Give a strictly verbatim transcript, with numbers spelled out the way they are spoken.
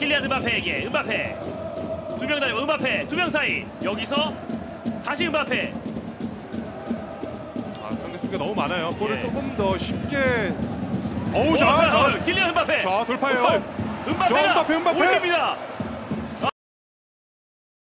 킬리안 음바페에게 음바페 두 명 다니고 음바페 두 명 사이 여기서 다시 음바페. 아, 상대 수비가 너무 많아요. 볼을 예. 조금 더 쉽게. 어우, 오, 자, 자, 자, 킬리안 음바페. 자, 돌파해요. 음바페가 자, 음바페, 음바페. 올립니다.